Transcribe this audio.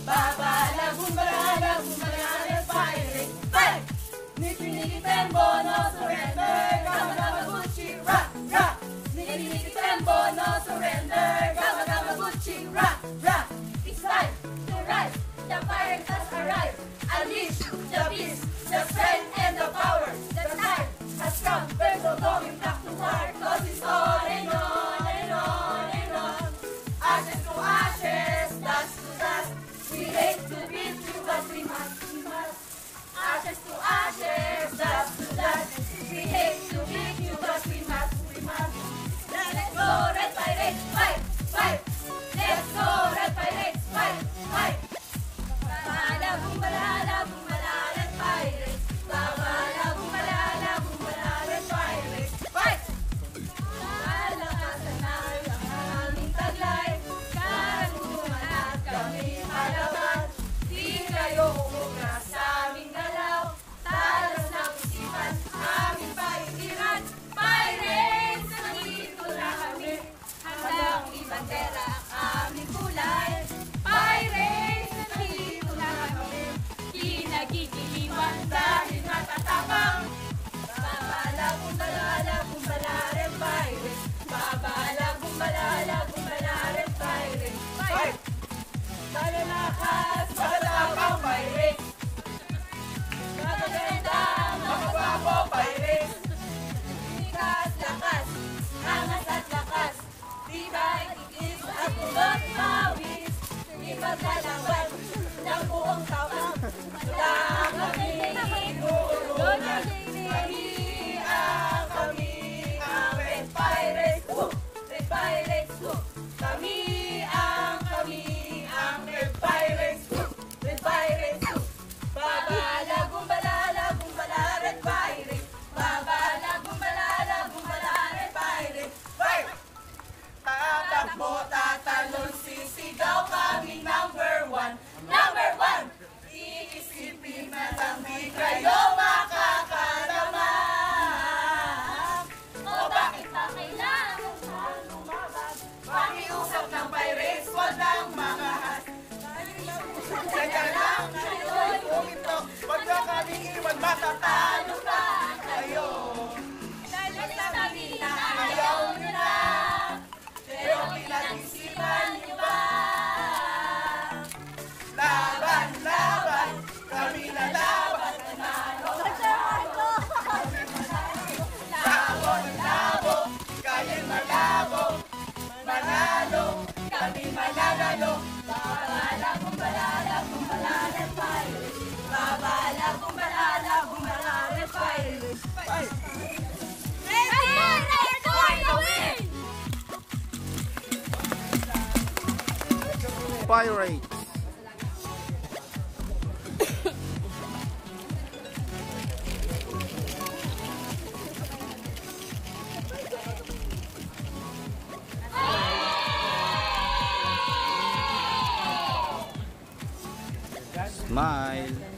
Babala, Gumbala, Gumbala, Pirate. Fight! Niki Niki Tembo, no surrender. Gama Gama Gucci, rock, rock. Niki Niki Tembo, no surrender. Gama Gama Gucci, rock, rock. It's time to rise. The pirate has arrived. Unleash the beast, the strength and the power. The time has come. We're no going back to war. Cause it's on and on and on and on. Ashes to ashes, dust to dust. We hate to beat you, but we must, we must. Ashes to ashes, dust to dust. We hate to beat you, but we must, we must. Let's go, Red Pirates, fight, fight. Let's go, Red Pirates, fight, fight. Babala, Gumbala, Gumbala, Red Pirates. Babala, Gumbala, Gumbala, Red Pirates, fight. Kalakasan na ang aming taglay. Karunungan at kami malaban. Di kayo umuga sa aming galaw. Talas ng isipan, aming pahingiran. Pirates, nandito na kami. Handang ibandera ang aming kulay. Pirates, nandito na kami. Di nagigiliwan dahil matatapang. Babala, Gumbala, Gumbala, Red Pirates. Babala, Gumbala, Gumbala, Red Pirates. Fight! Malalakas, matatapang Pirates. Magaganda, makapapa Pirates. Likas, lakas, angas at lakas. Tibay, itis at tulot pawis. Ipaglalaban ng buong taon. Lang kami inuulunan. Kami ang Red Pirates. Red Pirates. Kami ang Red Pirates. Red Pirates. Babala, Gumbala, Gumbala, Red Pirates. Babala, Gumbala, Gumbala, Red Pirates. Fight! Tatakbo, tatalon, sisigaw kami number one. Number one! Iisipin na lang di kayo makakalaman. O bakit ba kailangan na lumabas? Pakiusap ng Pirates, walang makahas. Kaya lang ngayon kung ito, wag na kami iwan, matatalo pa kayo. Dahil sabi na ayaw nyo na, pero pinag-isipan nyo ba? Laban, laban, kami na laban, nanalo. Labo ng labo, kaya malabo, manalo, kami mananalo. Babala, Gumbala, Gumbala, Red Pirates. Babala, Gumbala, Gumbala, Red Pirates. Fight! Red Pirates for the win! Pirates. Smile.